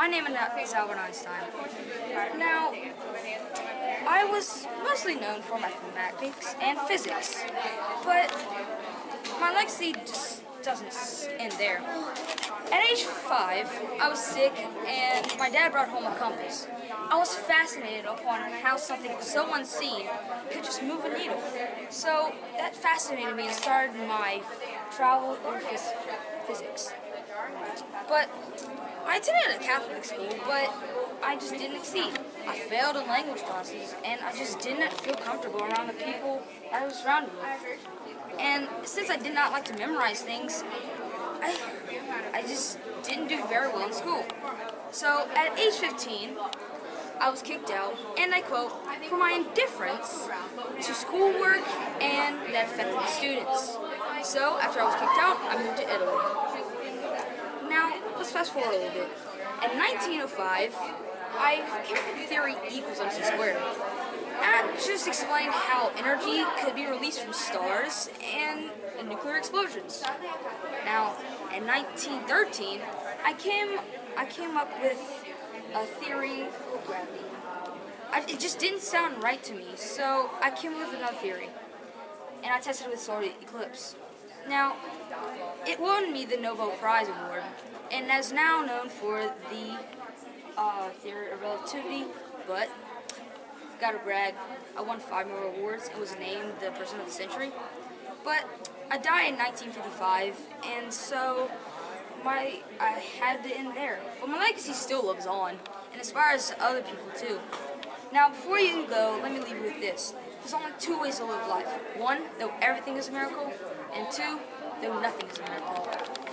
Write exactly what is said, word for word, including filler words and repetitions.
My name is Albert Einstein. Now, I was mostly known for mathematics and physics, but my legacy just doesn't end there. At age five, I was sick and my dad brought home a compass. I was fascinated upon how something so unseen could just move a needle. So that fascinated me and started my travel in phys physics. But I attended a Catholic school, but I just didn't exceed. I failed in language classes, and I just didn't feel comfortable around the people I was surrounded with. And since I did not like to memorize things, I, I just didn't do very well in school. So at age fifteen, I was kicked out, and I quote, for my indifference to schoolwork and that affected the students. So after I was kicked out, I moved to Italy. Now, let's fast forward a little bit. In nineteen oh five, I came up with the theory E equals mc squared. That just explained how energy could be released from stars and nuclear explosions. Now, in nineteen thirteen, I came I came up with a theory of gravity. I, it just didn't sound right to me, so I came up with another theory, and I tested it with solar eclipse. Now, it won me the Nobel Prize Award, and is now known for the uh, theory of relativity, but gotta brag, I won five more awards and was named the person of the century. But I died in nineteen fifty-five, and so my I had to end there. But my legacy still lives on and inspires other people too. Now, before you go, let me leave you with this. There's only two ways to live life. One, though everything is a miracle, and two, though nothing is a miracle.